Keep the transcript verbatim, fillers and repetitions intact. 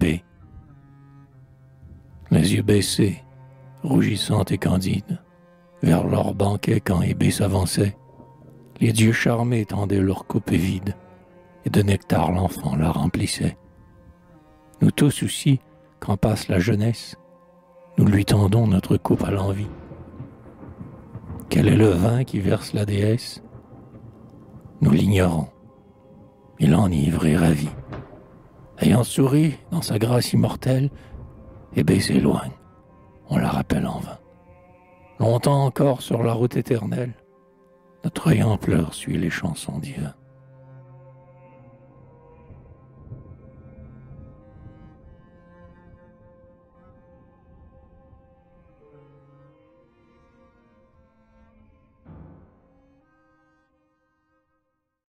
Hébé. Les yeux baissés, rougissante et candide, vers leur banquet quand Hébé s'avançait, les dieux charmés tendaient leurs coupes vides, et de nectar l'enfant la remplissait. Nous tous aussi, quand passe la jeunesse, nous lui tendons notre coupe à l'envie. Quel est le vin qui verse la déesse? Nous l'ignorons. Il enivre et ravit. Ayant souri dans sa grâce immortelle, Hébé s'éloigne, on la rappelle en vain. Longtemps encore sur la route éternelle, notre œil en pleurs suit les chansons divins.